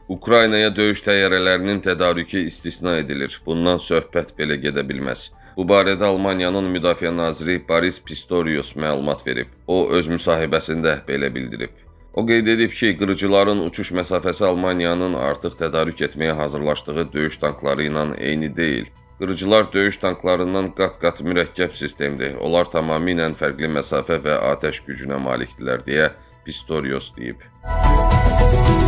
Ukraynaya döyüş təyyarələrinin tədarükü istisna edilir. Bundan söhbət belə gedə bilməz. Bu barədə Almaniyanın Müdafiə naziri Boris Pistorius məlumat verib. O, öz müsahibəsində belə bildirib. O qeyd edib ki, qırıcıların uçuş məsafəsi Almaniyanın artıq tədarük etməyə hazırlaşdığı döyüş tankları ilə eyni deyil. Qırıcılar döyüş tanklarından qat-qat mürəkkəb sistemdir. Onlar tamamilə fərqli məsafə və atəş gücünə malikdirlər, deyə Pistorius deyib.